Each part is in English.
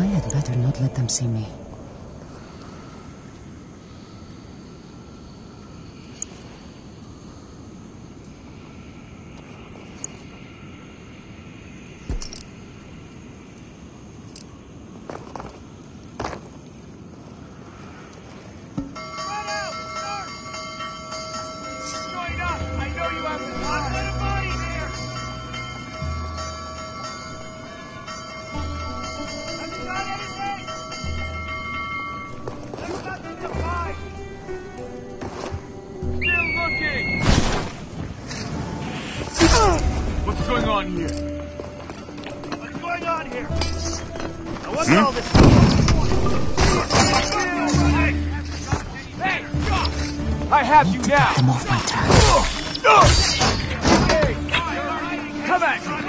had better not let them see me. What's going on here? What's going on here? Now what's all this? Hey, stop! I have you now! I'm off my turn. Come at me!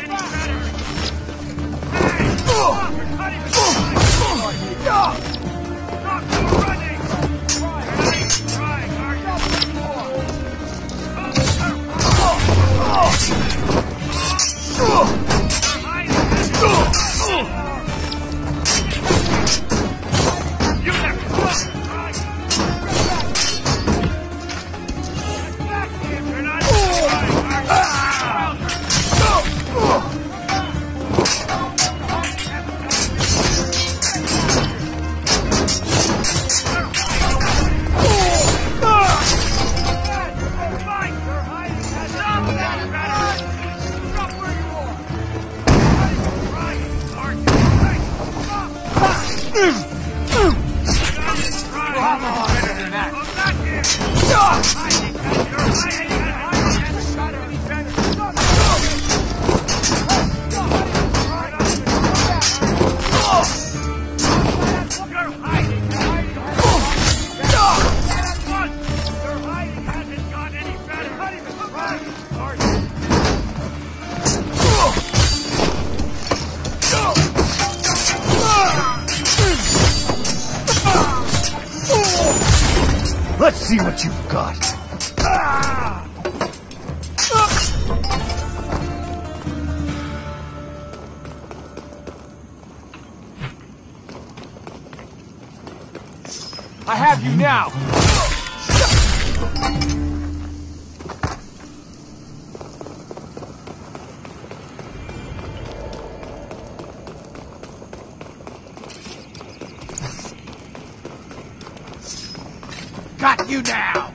Stop! Stop running! Let's see what you've got. I have you now! Got you now!